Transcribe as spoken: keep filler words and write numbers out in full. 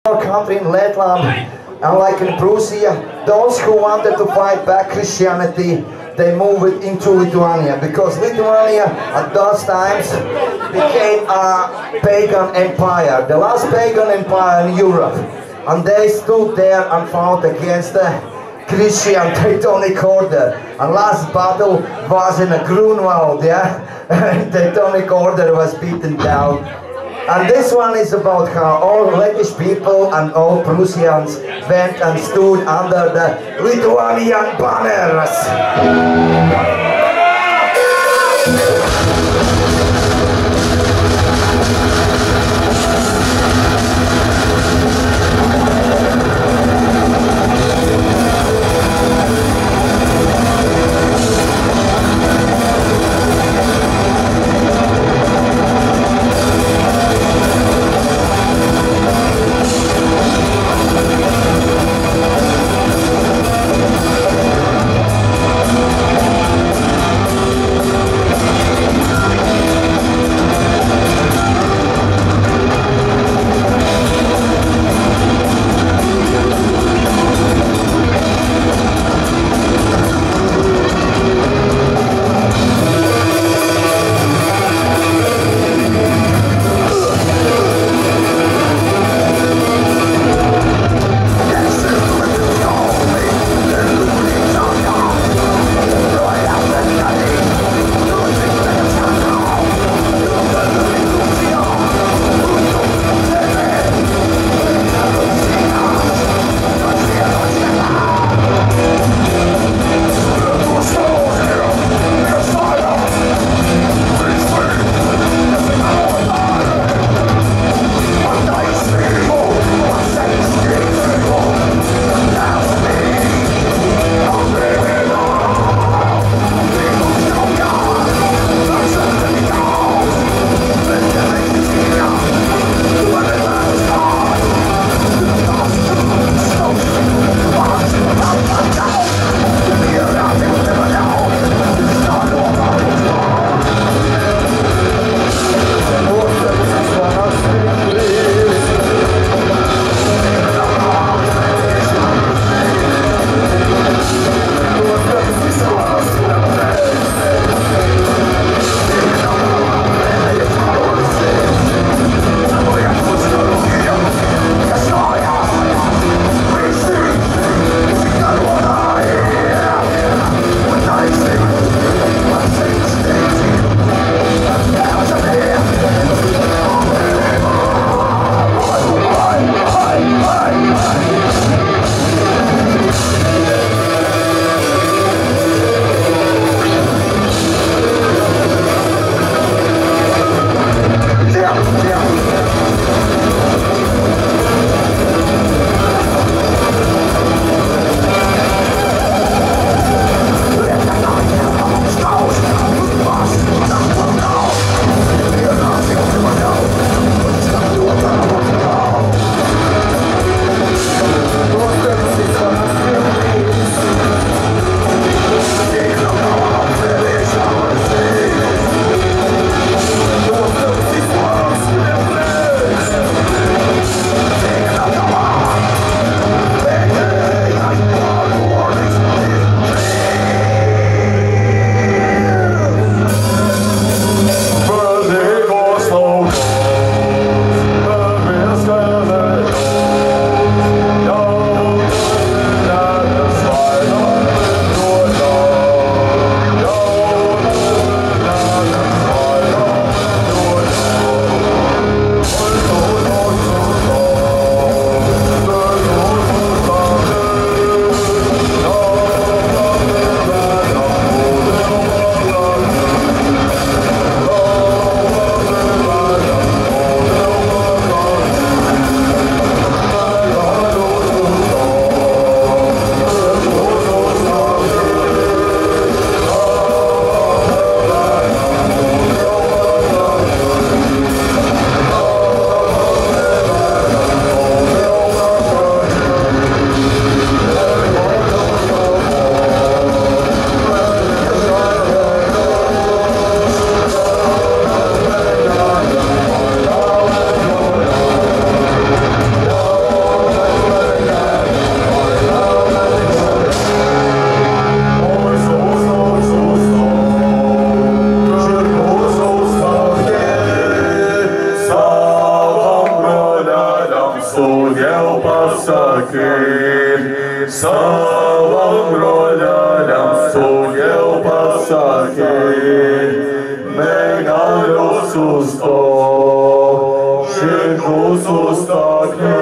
country in Letland, unlike in Prussia, those who wanted to fight back Christianity, they moved into Lithuania, because Lithuania at those times became a pagan empire, the last pagan empire in Europe, and they stood there and fought against the Christian Teutonic Order. And last battle was in a Grunwald, yeah, and Teutonic Order was beaten down. And this one is about how all Lettish people and all Prussians went and stood under the Lithuanian banners. tu jau pasaki, savam broļaļam tu jau pasaki, mēģinājos uz to, širkus uz tā kņē.